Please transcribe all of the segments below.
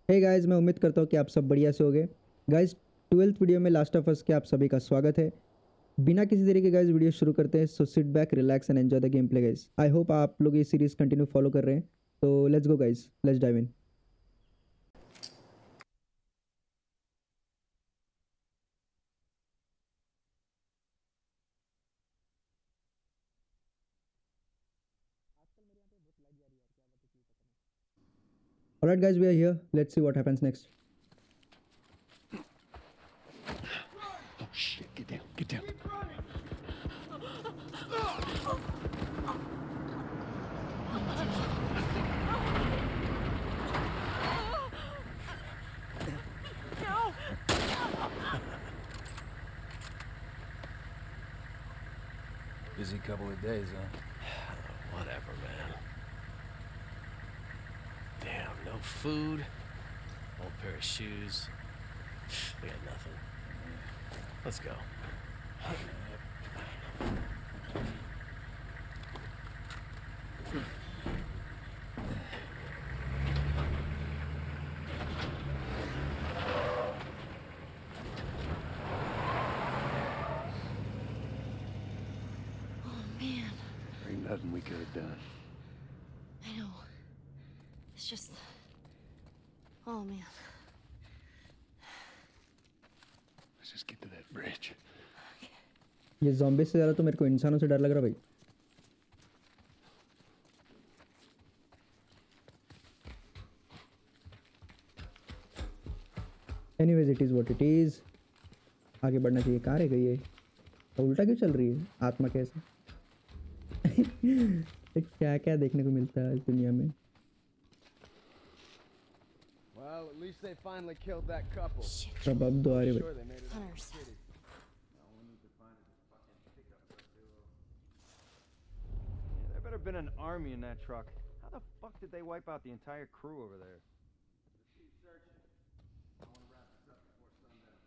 Hey guys, मैं उम्मीद करता हूँ कि आप सब बढ़िया से होंगे। गाइस, 12th वीडियो में लास्ट ऑफ अस के आप सभी का स्वागत है। बिना किसी देरी के गाइस वीडियो शुरू करते हैं। So sit back, relax and enjoy the game play guys. I hope आप लोग ये सीरीज कंटिन्यू फॉलो कर रहे हैं। तो let's go guys, let's dive in. Alright guys, we are here, let's see what happens next. Oh shit, get down, get down. Busy couple of days, huh? Whatever, man. Damn, no food, old pair of shoes. We got nothing. Let's go. Oh man, Ain't nothing we could have done. I know. It's just... Oh man. Let's just get to that bridge. ये zombie से ज़्यादा तो मेरे को इंसानों से डर लग रहा भाई। Anyways, it is what it is. आगे बढ़ना चाहिए। कहाँ रह गई है? तो उल्टा क्यों चल रही है आत्मा कैसे? क्या क्या देखने को मिलता है इस दुनिया में। Well, at least they finally killed that couple. Shit. अब दो आ रहे भाई। Sure, they made it out of the Hunters. city. All we need to find is a fucking pickup truck. Yeah, there better been an army in that truck. How the fuck did they wipe out the entire crew over there? Let's keep searching. I want to wrap this up before sundown.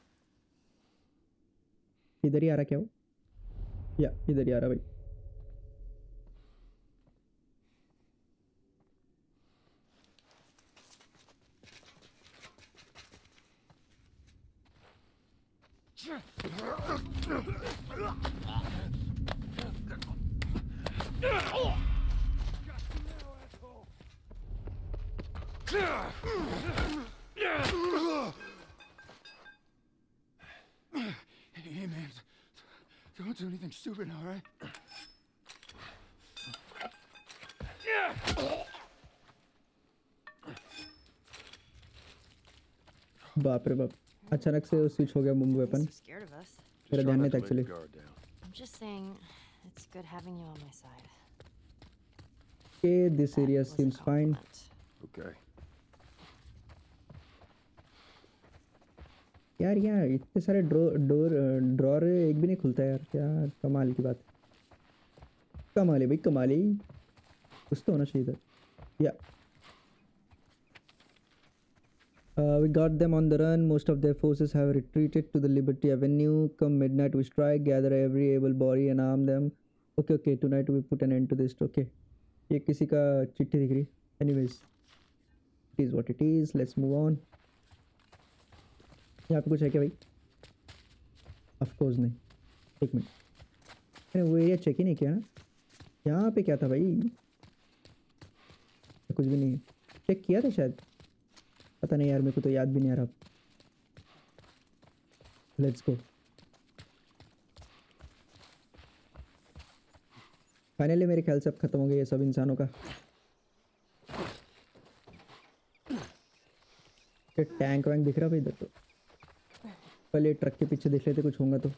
इधर ही आ रहा क्या वो? या इधर ही आ रहा भाई। Hey, man. Don't do anything stupid, all right? बाप रे बाप, अचानक से स्विच हो गया bomb weapon. So scared of us. मेरा ध्यान नहीं था actually. Guard down. I'm just saying, it's good having you on my side. Okay, this That area was a seems fine. compliment. Okay. यार यहाँ इतने सारे ड्रॉर एक भी नहीं खुलता यार। क्या कमाल की बात। कमाल है भाई, कमाल है। कुछ तो होना चाहिए था। या we got them on the run. Most of their forces have retreated to the Liberty Avenue. Come midnight we strike, gather every able body and arm them. Okay, tonight we put an end to this. Okay, ये किसी का चिट्ठी दिख रही। Anyways, it is what it is. Let's move on. यहाँ पे कुछ है क्या भाई? Of course नहीं। एक मिनट, मैंने वो एरिया चेक ही नहीं किया ना। यहाँ पे क्या था भाई? कुछ भी नहीं है। चेक किया था शायद, पता नहीं यार, मेरे को तो याद भी नहीं आ रहा। Let's go. फाइनली मेरे ख्याल से अब खत्म हो गया ये सब इंसानों का। टैंक वैंक दिख रहा भाई इधर तो। पहले ट्रक के पीछे देख लेते, कुछ होगा तो।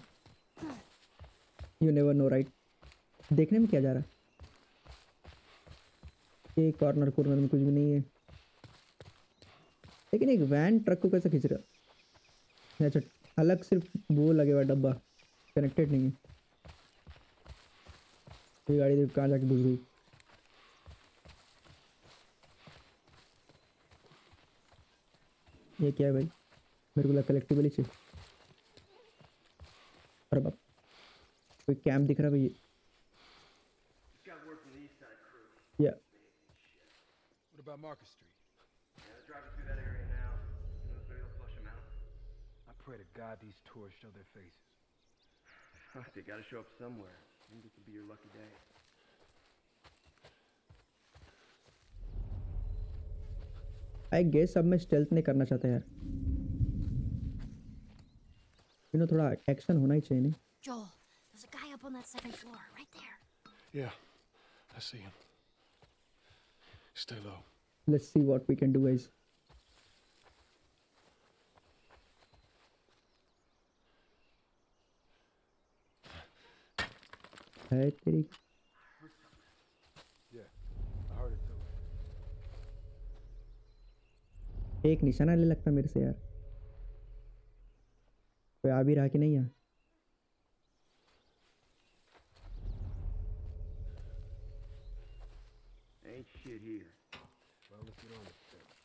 You never know right. देखने में क्या जा रहा है? ये कॉर्नर में कुछ भी नहीं है, लेकिन एक वैन ट्रक को कैसे खींच रहा है? अच्छा, अलग सिर्फ वो लगे हुआ डब्बा, कनेक्टेड नहीं है। ये गाड़ी देख कहाँ जाके घुस गई। ये क्या है भाई? मेरे को लगा कलेक्टिबल ही चाहिए। अरे बाप, कोई कैंप दिख रहा है भाई। या What about Marcus Street? just driving through that area now. You know, maybe they'll flush them out. I pray to God these tourists show their faces. They gotta show up somewhere. Maybe this will be your lucky day. I guess अब मैं stealth नहीं करना चाहता यार, you know थोड़ा action होना ही चाहिए नहीं? Joel, there's a guy up on that second floor, right there. Yeah, I see him. Stay low. Let's see what we can do, guys. है तेरी Yeah, I heard it too. एक निशाना ले लगता मेरे से यार, कोई आ भी रहा कि नहीं यार? Ain't shit here. Well, let's get on it.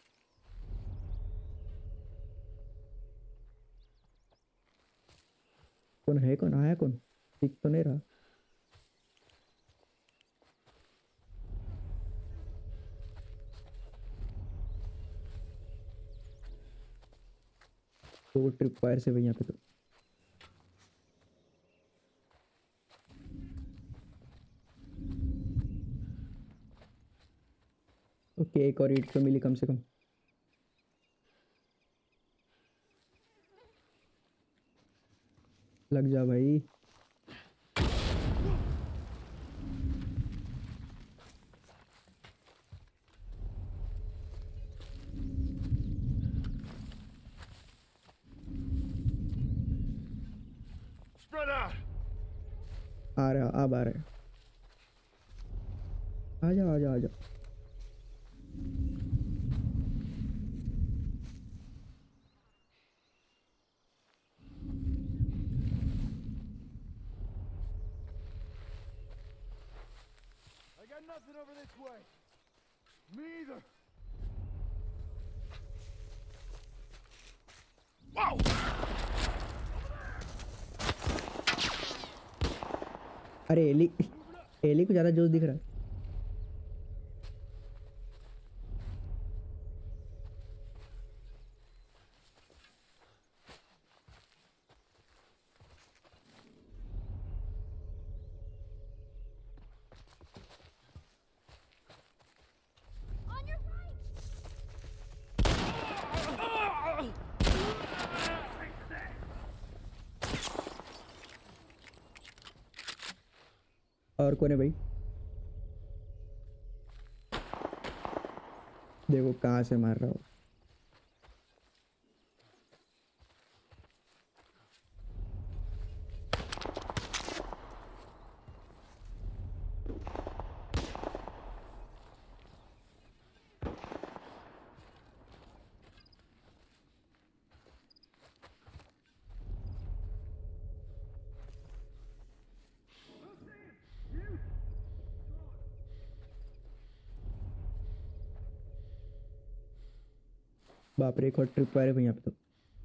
कौन है, कौन आया, कौन दिख तो नहीं रहा। तो ट्रिप वायर से भाई यहाँ पे तो ओके, एक और ईट तो मिली कम से कम। लग जा भाई। Spread out. आ रहा, अब आ रहा है। आ जा आ जा आ जा। I got nothing over this way. Me either. Whoa! अरे एली, एली को ज़्यादा जोश दिख रहा है। On your right! और कौन है भाई? देखो कहाँ से मार रहा हो। बाप रे, एक और ट्रिप वायर है भाई यहाँ पे तो।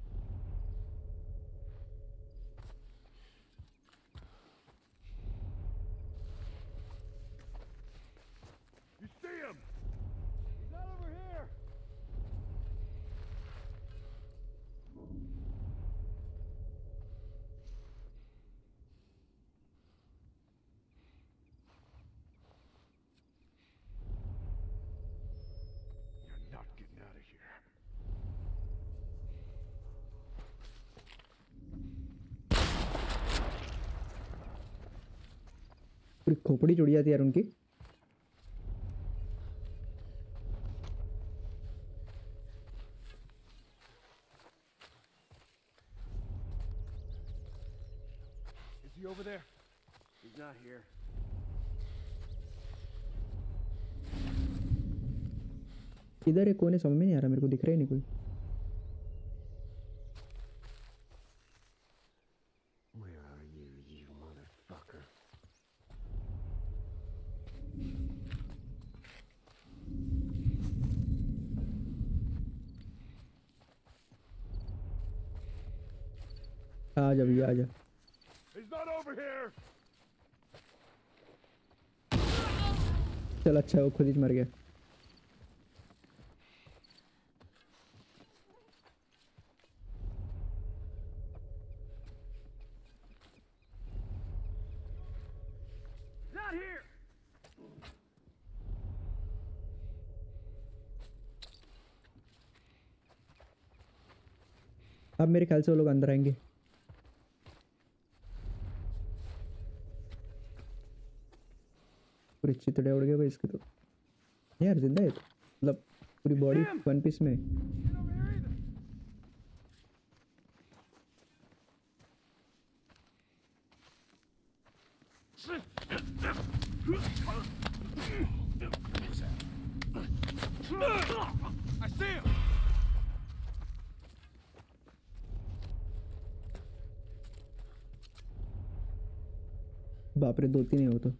You see him? He's not over here. You're not getting out of here. पूरी खोपड़ी जुड़ जाती है यार उनकी। Is he over there? He's not here. इधर एक कोने, समझ में नहीं आ रहा मेरे को, दिख रहा ही नहीं कोई। Where are you, you motherfucker? आ जा भैया आ जा। He's not over here. चल अच्छा है, वो खुद ही मर गया। अब मेरे ख्याल से वो लोग अंदर आएंगे। पूरी चितड़े उड़ गए भाई इसके तो। यार जिंदा है तो, मतलब पूरी बॉडी वन पीस में। I see him. बाप रे, 2-3 है वो तो।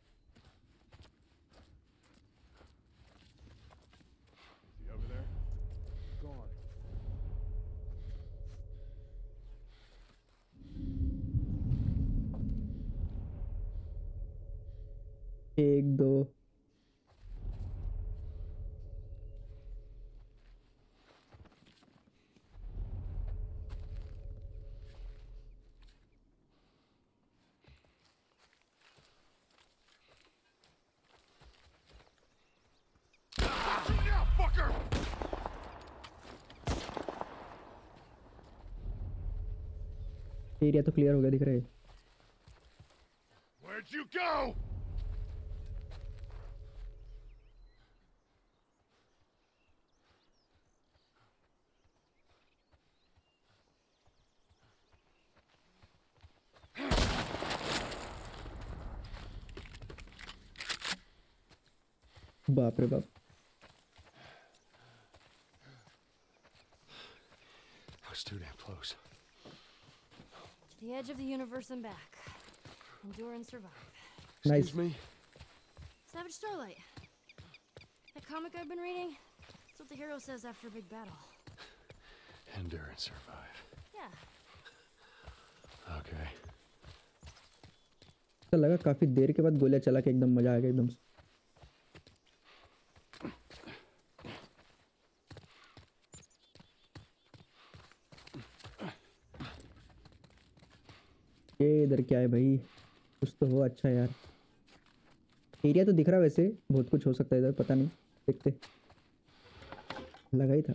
Is he over there? Gone. 1 2 Now, fucker! Area तो क्लियर हो गया दिख रहा है। Where'd you go? बाप रे बाप। I was too damn close. To the edge of the universe and back. Endure and survive. Nice. Excuse me? Savage Starlight. That comic I've been reading? That's what the hero says after a big battle. Endure and survive. Yeah. Okay. तो लगा काफी देर के बाद गोलियां चला के एकदम मजा आ गया एकदम से। ये इधर क्या है भाई? कुछ तो हो अच्छा यार। एरिया तो दिख रहा है, वैसे बहुत कुछ हो सकता है इधर, पता नहीं, देखते। लगा ही था।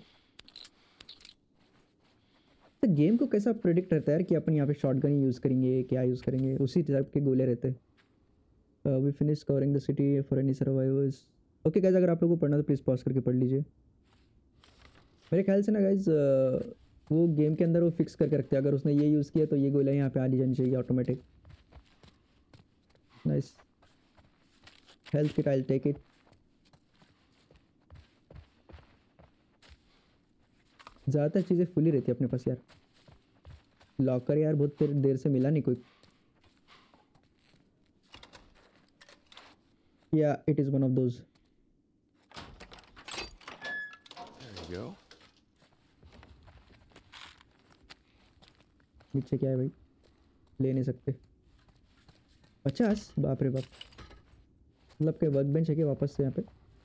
तो गेम को कैसा प्रेडिक्ट रहता है यार कि अपन यहाँ पे शॉटगन यूज़ करेंगे, क्या यूज़ करेंगे, उसी टाइप के गोले रहते हैं। We finish covering the city for any survivors. Okay guys, अगर आप लोगों को पढ़ना तो प्लीज़ पॉज करके पढ़ लीजिए। मेरे ख्याल से ना गाइज वो गेम के अंदर वो फिक्स करके रखते हैं, अगर उसने ये यूज़ किया तो ये गोलियाँ यहाँ पे आ जानी चाहिए automatic. Nice. Health kit, I will take it. ज़्यादातर चीज़ें फुल ही रहती है अपने पास यार। लॉकर यार बहुत देर से मिला नहीं कोई। या it is one of those. There you go. नीचे क्या है भाई? ले नहीं सकते। 50? बाप रे बाप। मतलब के वर्क बेंच है क्या वापस से यहाँ पे?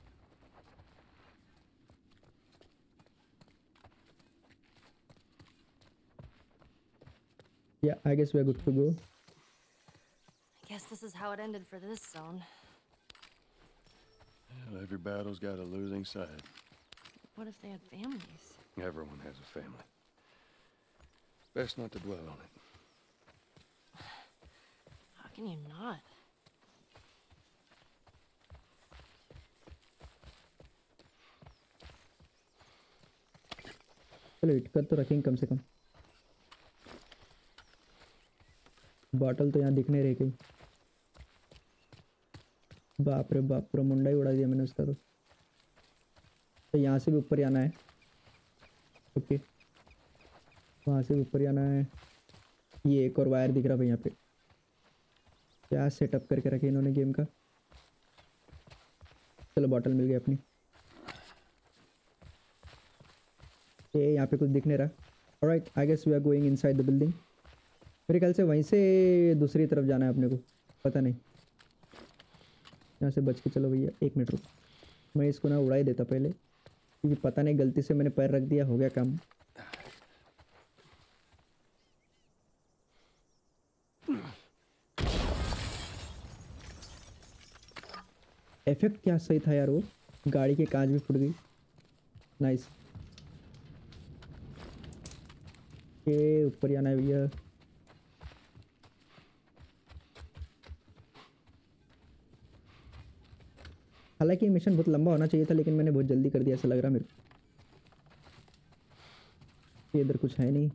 Yeah, I guess we are good to go. I guess this is how it ended for this zone. Well, every battle's got a losing side. What if they had families? Everyone has a family. Best not to dwell on it. How can you not? चलो hit कर तो रखेंगे कम से कम। Bottle तो यहाँ दिख नहीं रही कहीं। बाप रे बाप, पूरा मुंडा ही उड़ा दिया मैंने उसका तो यहाँ से भी ऊपर ही आना है। ओके, वहाँ से भी ऊपर ही आना है। ये एक और वायर दिख रहा भाई यहाँ पे। क्या सेटअप करके रखे इन्होंने गेम का। चलो बॉटल मिल गई अपनी। ये यहाँ पे कुछ दिख नहीं रहा। Alright, I guess we are going inside the building. मेरे ख्याल से वहीं से दूसरी तरफ जाना है अपने को, पता नहीं। यहाँ से बच के चलो भैया। 1 मिनट रुक, मैं इसको ना उड़ा ही देता पहले, क्योंकि पता नहीं गलती से मैंने पैर रख दिया, हो गया काम। इफेक्ट क्या सही था यार, वो गाड़ी के कांच भी फूट गई। नाइस। के ऊपर जाना है भैया। हालांकि मिशन बहुत लंबा होना चाहिए था, लेकिन मैंने बहुत जल्दी कर दिया ऐसा लग रहा मेरे को। ये इधर कुछ है नहीं।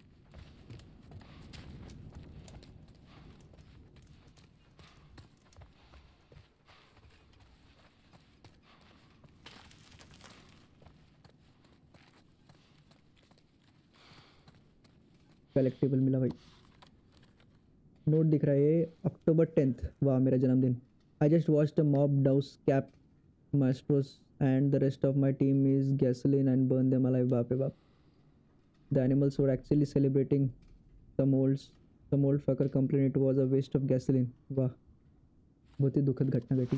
कलेक्टिबल मिला भाई। नोट दिख रहा है अक्टूबर 10th, वाह मेरा जन्मदिन। I just watched a mob douse cap Mastros and the rest of my team is gasoline and burn them alive. बाप रे बाप। The animals were actually celebrating some old fucker complained it was a waste of gasoline। वाह, बहुत ही दुखद घटना घटी।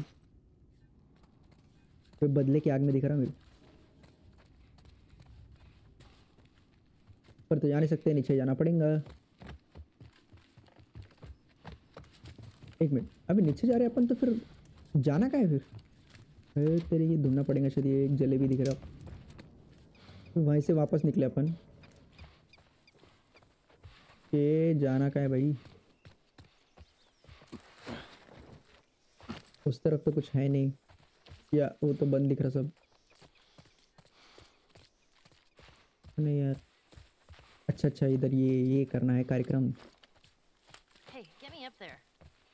कोई बदले की आग में दिख रहा मेरे पर तो जा नहीं सकते, नीचे जाना पड़ेगा। एक मिनट, अभी नीचे जा रहे हैं अपन तो फिर जाना कहाँ है फिर? अरे तेरे ये ढूंढना पड़ेगा शायद। ये एक जलेबी दिख रहा, वहीं से वापस निकले अपन। ये जाना कहाँ है भाई? उस तरफ तो कुछ है नहीं, या वो तो बंद दिख रहा सब। नहीं यार, अच्छा अच्छा, इधर ये करना है कार्यक्रम। Hey, get me up there.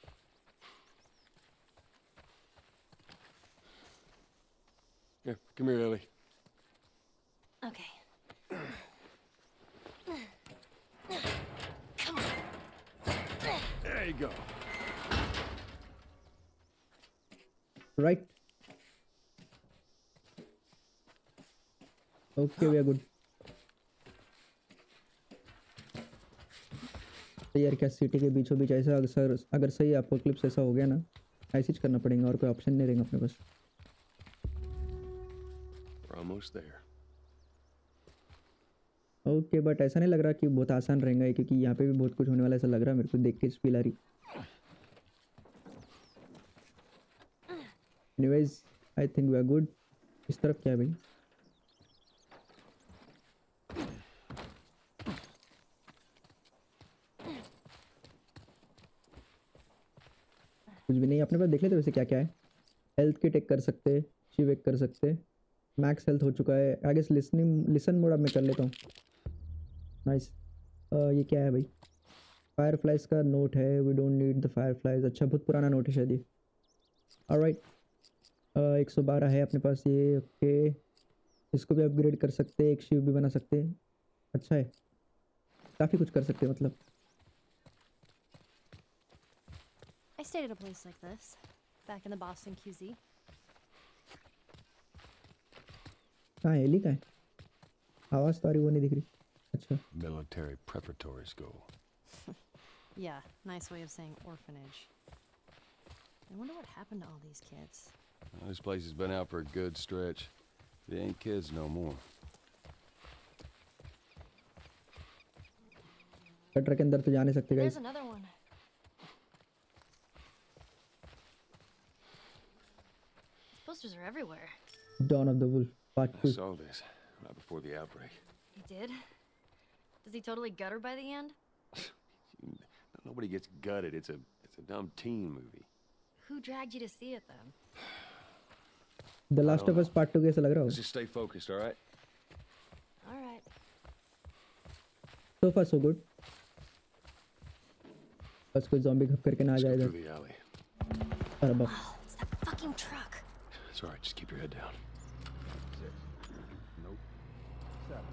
Here, come here, Ellie. Okay. Come on. There you go. Right. Okay, we are good. तो यार क्या सिटी के बीचों बीच ऐसा अगर सही अपोकलिप्स ऐसा हो गया ना, ऐसे ही करना पड़ेगा और कोई ऑप्शन नहीं रहेगा अपने पास। We're almost there. Okay, but ऐसा नहीं लग रहा कि बहुत आसान रहेगा, क्योंकि यहाँ पे भी बहुत कुछ होने वाला ऐसा लग रहा है मेरे को देख के फील आ रही। Anyways I think we are good. इस तरफ क्या है भाई? कुछ भी नहीं अपने पास। देख लेते वैसे क्या क्या है। हेल्थ किट एक कर सकते, शिव एक कर सकते, मैक्स हेल्थ हो चुका है। आगे से लिसन मोड अब मैं कर लेता हूँ। नाइस। ये क्या है भाई? फायरफ्लाइज का नोट है। We don't need the fireflies. अच्छा, बहुत पुराना नोट है शायद ये। ऑलराइट, 112 है अपने पास ये। ओके, इसको भी अपग्रेड कर सकते, एक शिव भी बना सकते। अच्छा है, काफ़ी कुछ कर सकते मतलब। I stayed at a place like this, back in the Boston QZ. कहाँ है एली? कहाँ है? आवाज़ तो आ रही, वो नहीं दिख रही। अच्छा, Military preparatory school. Yeah, nice way of saying orphanage. I wonder what happened to all these kids. Well, this place has been out for a good stretch. They ain't kids no more. Cutter के अंदर तो जा नहीं सकते There's guys. another one. These posters are everywhere. Dawn of the Wolf Part I 2। saw this right before the outbreak. He did? Does he totally gut her by the end? Nobody gets gutted. It's a dumb teen movie. Who dragged you to see it then? The Last of Us Part 2 कैसा लग रहा हो? Let's just stay focused, all right? All right. So far so good. बस कोई zombie घप करके ना आ Let's जाए go इधर। through the alley. अरे बाप, Oh, it's that fucking truck. It's all right. Just keep your head down. 6. Nope. 7.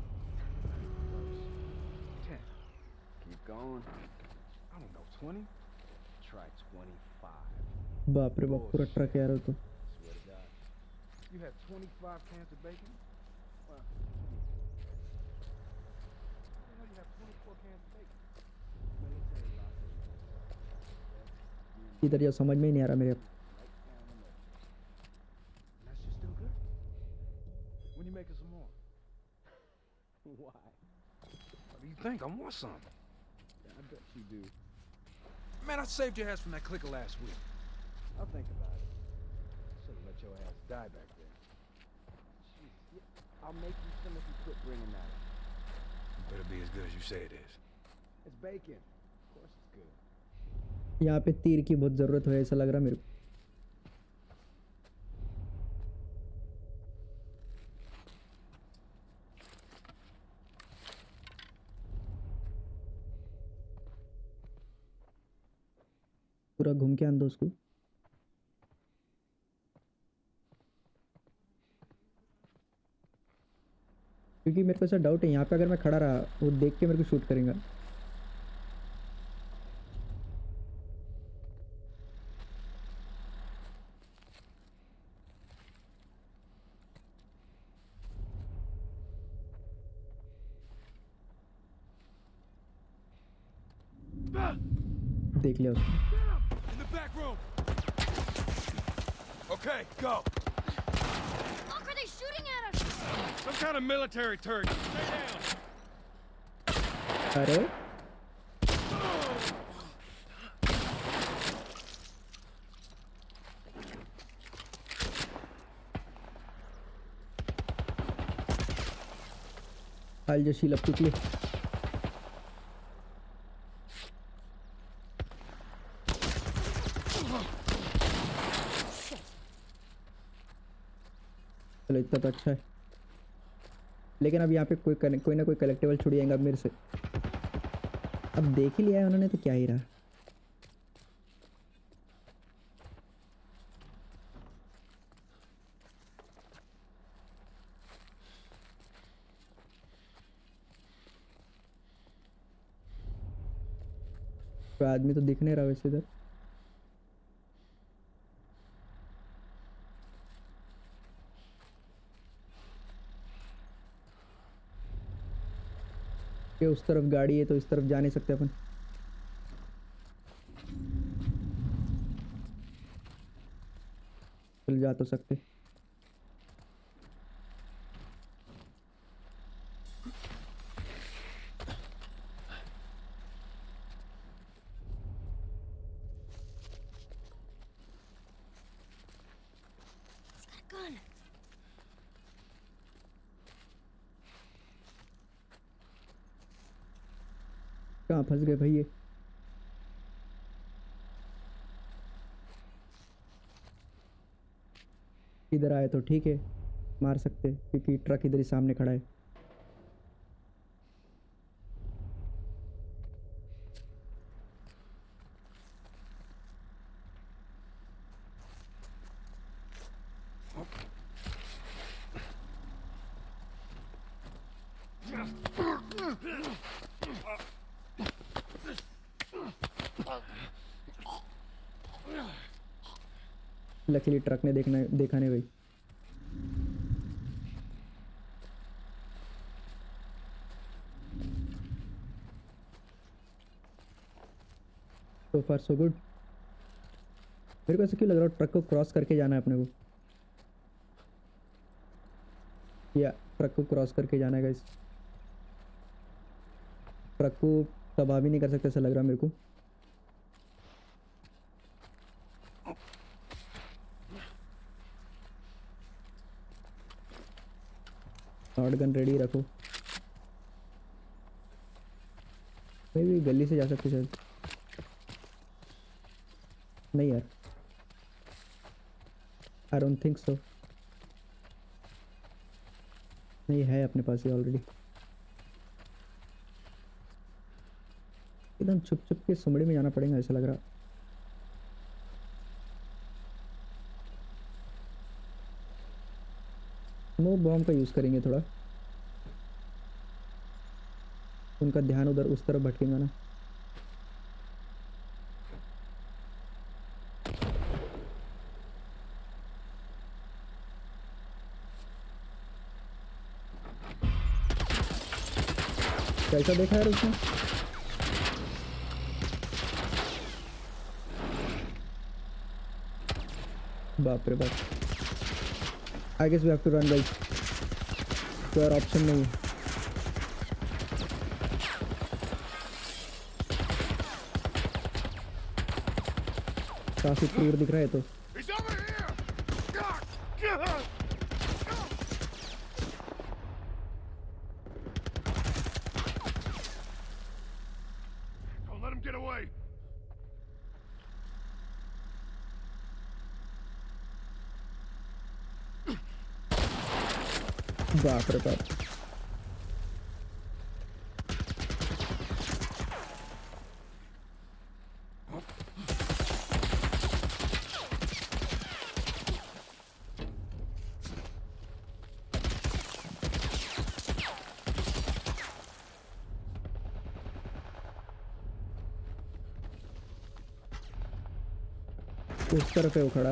10. Keep going. I don't know, 20? Try 25. बाप रे बाप, पूरा ट्रक यार वो तो। Swear to God. You have 25 cans of bacon? Well, you have 24 cans of bacon. Military locker. इधर या समझ में ही नहीं आ रहा मेरे। Right down the middle. And that's just still good? When you making some more? Why? What do you think? I want some. Yeah, I bet you do. Man, I saved your ass from that clicker last week. I'll think about it. Should have let your ass die back there. Jeez, I'll make you some if you quit bringing that up. Better be as good as you say it is. It's bacon. Of course it's good. यहाँ पे तीर की बहुत ज़रूरत है ऐसा लग रहा मेरे को। पूरा घूम के आन दो उसको। क्योंकि मेरे को ऐसा डाउट है यहाँ पे अगर मैं खड़ा रहा वो देख के मेरे को शूट करेगा। देख लिया उसने। In the back room. Okay, go. Fuck are they shooting at us? Some kind of military turret. Stay down. अरे I'll just heal up quickly. चलो इतना तो अच्छा है, लेकिन अब यहाँ पे कोई ना कोई कलेक्टिबल छुड़ जाएगा अब मेरे से। अब देख ही लिया है उन्होंने तो क्या ही रहा। तो आदमी तो दिख नहीं रहा वैसे इधर। कि उस तरफ गाड़ी है तो इस तरफ जा नहीं सकते अपन। चल जा तो सकते। Gun. कहाँ फंस गए भाई ये? इधर आए तो ठीक है, मार सकते क्योंकि ट्रक इधर ही सामने खड़ा है। लकीली ट्रक ने देखा नहीं भाई। So far so good। मेरे को ऐसा क्यों लग रहा है ट्रक को क्रॉस करके जाना है अपने को, या ट्रक को क्रॉस करके जाना है गाइस। ट्रक को तबाह भी नहीं कर सकते ऐसा लग रहा है मेरे को। शॉट गन रेडी रखो। मैं भी गली से जा सकते शायद। नहीं यार, आई डोंट थिंक सो। नहीं है अपने पास ही ऑलरेडी। एकदम छुप छुप के सुमड़ी में जाना पड़ेगा ऐसा लग रहा। नो बॉम्ब का यूज़ करेंगे थोड़ा, उनका ध्यान उधर उस तरफ भटकेगा ना। कैसा देखा यार उसने? बाप रे बाप। I guess we have to run guys, कोई और ऑप्शन नहीं है। काफी क्लियर दिख रहा है तो। He's over here. बाप रे बाप। उस तरफ है वो खड़ा।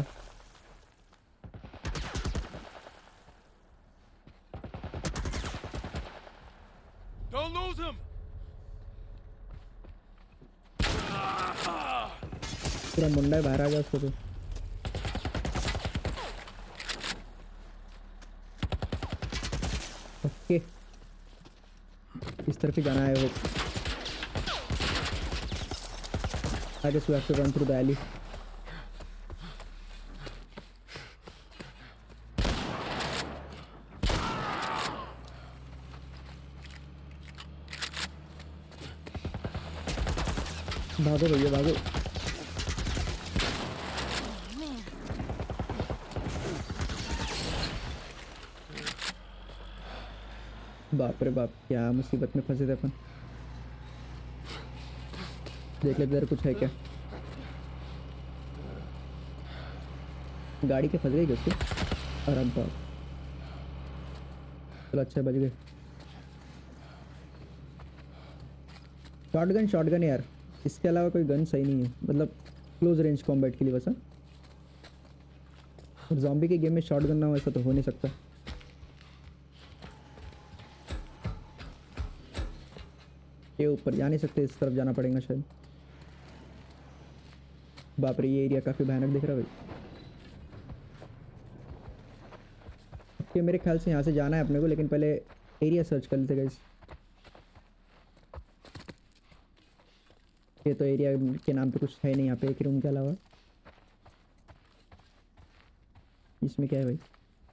Don't lose him! पूरा मुंडा बाहर आ गया उसको तो। ओके, इस तरफ ही जाना है वो। I guess we have to run through the alley. भागो भैया भागो। बाप रे बाप, क्या मुसीबत में फंसे थे अपन। देख ले इधर कुछ है क्या। गाड़ी के फंस गई जैसे। आराम पाओ। चलो अच्छा बच गए। शॉटगन यार, इसके अलावा कोई गन सही नहीं है, मतलब क्लोज रेंज कॉम्बैट के लिए बस। और ज़ॉम्बी के गेम में शॉटगन ना हो ऐसा तो हो नहीं सकता। ये ऊपर जा नहीं सकते, इस तरफ जाना पड़ेगा शायद। बाप रे, ये एरिया काफ़ी भयानक दिख रहा है भाई। कि मेरे ख्याल से यहाँ से जाना है अपने को, लेकिन पहले एरिया सर्च कर लेते गाइस। ये तो एरिया के नाम पे कुछ है नहीं यहाँ पे एक रूम के अलावा। इसमें क्या है भाई?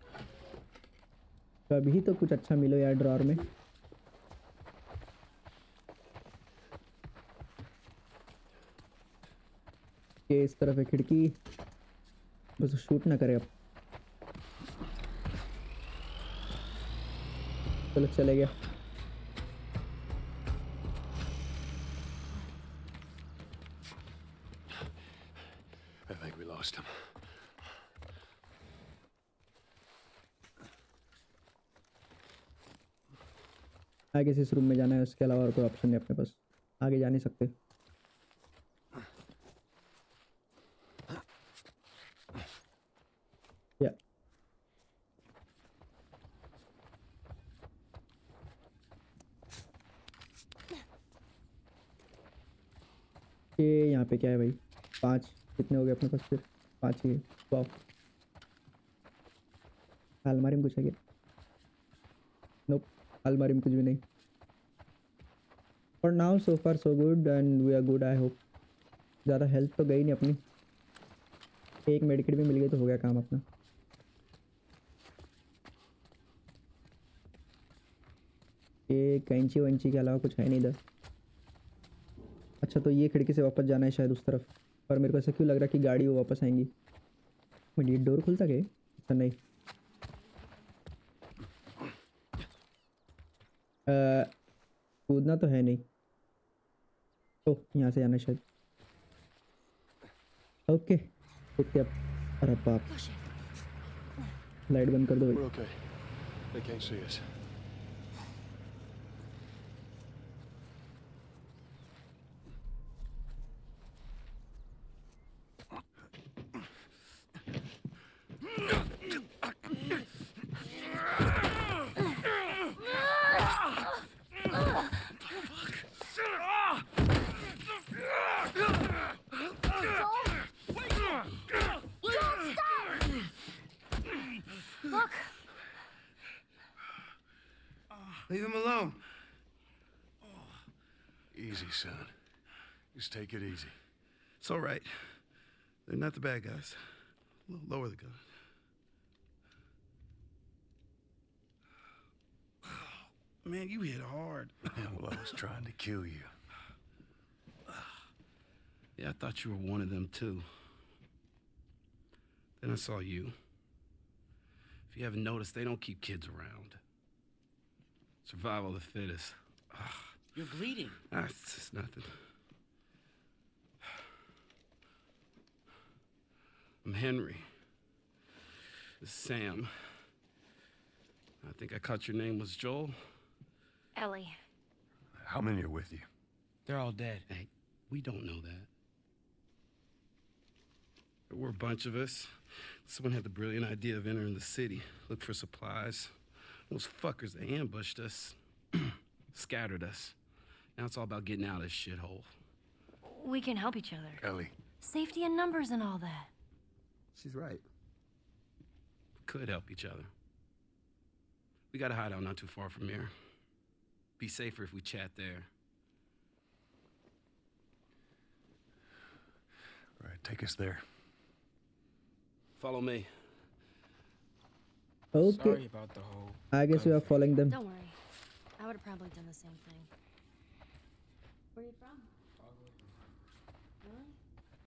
कभी तो कुछ अच्छा मिलो यार ड्रॉर में। ये इस तरफ है खिड़की, बस शूट ना करे अब। चलो चले गया। I think we lost him. आगे से इस रूम में जाना है, उसके अलावा और कोई ऑप्शन नहीं अपने पास। आगे जा नहीं सकते। या ये यहाँ पे क्या है भाई? 5 कितने हो गए अपने पास फिर? 5 ही है। वाह, अलमारी में कुछ है क्या? नोप, अलमारी में कुछ भी नहीं। For now so far so good and we are good I hope. ज़्यादा हेल्थ तो गई नहीं अपनी। एक मेडिकेट भी मिल गई तो हो गया काम अपना। ये कैंची वंची के अलावा कुछ है नहीं इधर। अच्छा, तो ये खिड़की से वापस जाना है शायद उस तरफ, पर मेरे को ऐसा क्यों लग रहा है कि गाड़ी वो वापस आएंगी। बट ये डोर खुलता क्या? अच्छा नहीं। कूदना तो है नहीं। तो यहाँ से जाना है शायद। Okay okay. अब अरे बाप, लाइट बंद कर दो भाई। We're okay. They can't see us. Look! Leave him alone. Easy, son. Just take it easy. It's all right. They're not the bad guys. Lower the gun. Man, you hit hard. Well, I was trying to kill you. Yeah, I thought you were one of them, too. Then I saw you. If you haven't noticed, they don't keep kids around. Survival of the fittest. You're bleeding. It's just nothing. I'm Henry. This is Sam. I think I caught your name was Joel. Ellie. How many are with you? They're all dead. Hey, we don't know that. There were a bunch of us. Someone had the brilliant idea of entering the city, look for supplies. Those fuckers, they ambushed us, scattered us. Now it's all about getting out of this shithole. We can help each other. Ellie. Safety in numbers and all that. She's right. We could help each other. We got a hideout not too far from here. Be safer if we chat there. All right, take us there. Follow me. Okay. Sorry about the whole. I guess you are following them. Don't worry. I would have probably done the same thing. Where are you from?